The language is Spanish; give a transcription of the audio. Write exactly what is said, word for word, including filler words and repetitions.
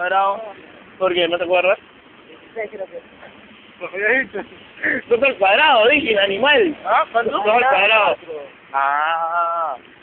cuadrado. ¿Por qué? ¿No te acuerdas? Sí, creo que. Lo había dicho. Dos al cuadrado, dije, animal. ¿Ah? ¿Cuánto? Dos al cuadrado. Ah.